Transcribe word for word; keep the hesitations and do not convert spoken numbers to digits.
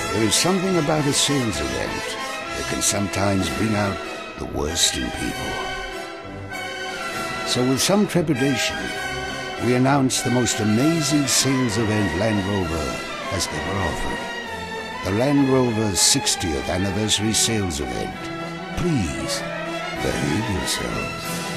There is something about a sales event that can sometimes bring out the worst in people. So with some trepidation, we announce the most amazing sales event Land Rover has ever offered. The Land Rover's sixtieth anniversary sales event. Please, behave yourselves.